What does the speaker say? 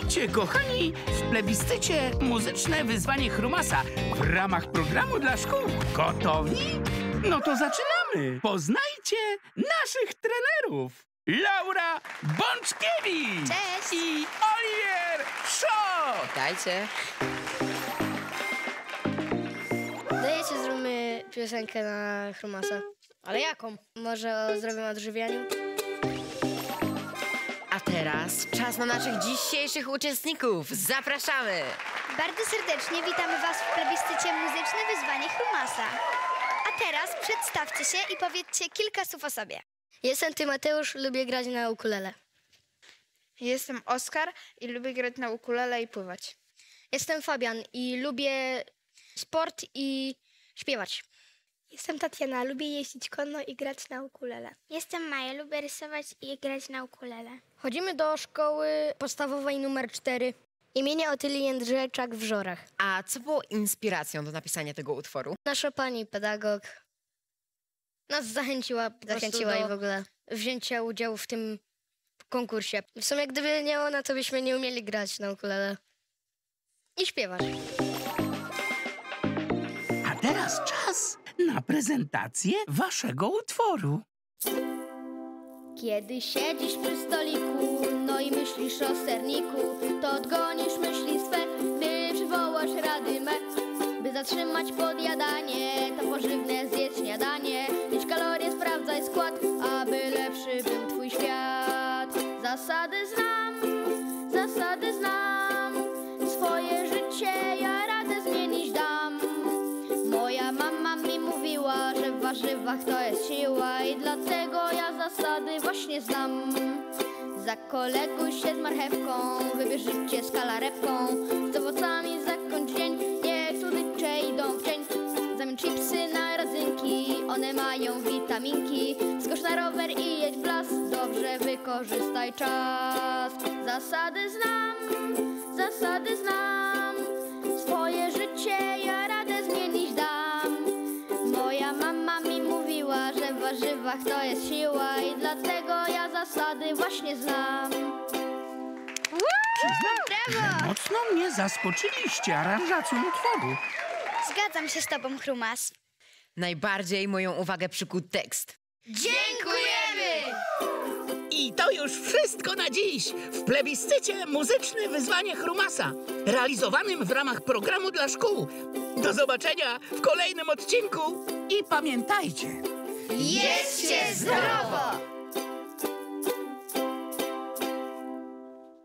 Witajcie, kochani, w plebiscycie Muzyczne Wyzwanie Chrumasa w ramach programu dla szkół. Gotowi? No to zaczynamy. Poznajcie naszych trenerów. Laura Bączkiewicz. Cześć. I Oliver Szot. Witajcie. Dajecie, zróbmy piosenkę na Chrumasa. Ale jaką? Może zrobimy o odżywianiu? A teraz czas na naszych dzisiejszych uczestników. Zapraszamy! Bardzo serdecznie witamy Was w plebiscycie Muzyczne Wyzwanie Chrumasa. A teraz przedstawcie się i powiedzcie kilka słów o sobie. Jestem Tymoteusz, lubię grać na ukulele. Jestem Oskar i lubię grać na ukulele i pływać. Jestem Fabian i lubię sport i śpiewać. Jestem Tatiana, lubię jeździć konno i grać na ukulele. Jestem Maja, lubię rysować i grać na ukulele. Chodzimy do szkoły podstawowej numer 4. Imienia Otylii Jędrzejczak w Żorach. A co było inspiracją do napisania tego utworu? Nasza pani pedagog nas zachęciła i w ogóle wzięcia udziału w tym konkursie. W sumie gdyby nie ona, to byśmy nie umieli grać na ukulele i śpiewać. A teraz czas na prezentację waszego utworu. Kiedy siedzisz przy stoliku, no i myślisz o serniku, to odgonisz myśli swe, by przywołasz rady me. By zatrzymać podjadanie, to pożywne zjedz śniadanie. Licz kalorie, sprawdzaj skład, aby lepszy był twój świat. Zasady znam, swoje życie ja radę zmienić dam. Moja mama mi mówiła, że w warzywach to jest siła i dlatego ja zasady właśnie znam. Zakoleguj się z marchewką, wybierz życie z kalarepką. Z owocami zakończ dzień, niech słodycze idą w cień. Zamień chipsy na radzynki, one mają witaminki. Skocz na rower i jedź w las, dobrze wykorzystaj czas. Zasady znam, swoje życie ja radę zmienić dam. Moja mama mi mówiła, że w warzywach to jest siła i dlatego ja zasady właśnie znam. Przyznam, że mocno mnie zaskoczyliście aranżacją utworu. Zgadzam się z tobą, Chrumas. Najbardziej moją uwagę przykuł tekst. Dziękujemy! I to już wszystko na dziś w plebiscycie Muzyczne Wyzwanie Chrumasa, realizowanym w ramach programu dla szkół. Do zobaczenia w kolejnym odcinku i pamiętajcie, Jedzcie zdrowo!